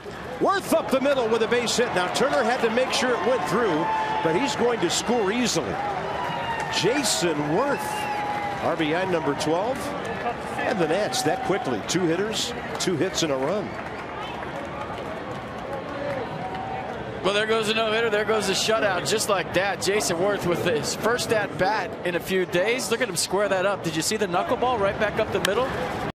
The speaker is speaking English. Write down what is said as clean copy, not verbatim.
Werth up the middle with a base hit. Now Turner had to make sure it went through, but he's going to score easily. Jayson Werth, RBI number 12. And the Nats that quickly. 2 hitters, 2 hits and a run. Well, there goes a no-hitter. There goes a shutout. Just like that, Jayson Werth with his first at-bat in a few days. Look at him square that up. Did you see the knuckleball right back up the middle?